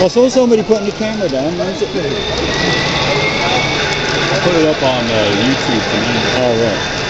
I saw somebody putting the camera down. Where's it? I put it up on YouTube tonight. Oh, right.